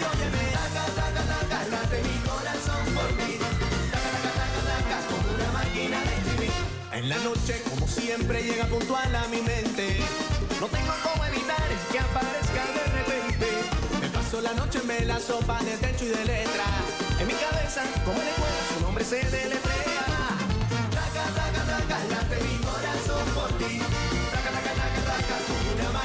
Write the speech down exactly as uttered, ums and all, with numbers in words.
óyeme, taca, taca, taca, late mi corazón por ti. Taca, taca, taca, taca, como una máquina de escribir. En la noche, como siempre, llega puntual a mi mente. No tengo cómo evitar que aparezca de repente. Me paso la noche en vela, sopa de techo y de letra. En mi cabeza, como en la escuela, su nombre se deletrea. Taca, taca, taca, late mi corazón por ti. Taca, taca, taca, taca, como una máquina.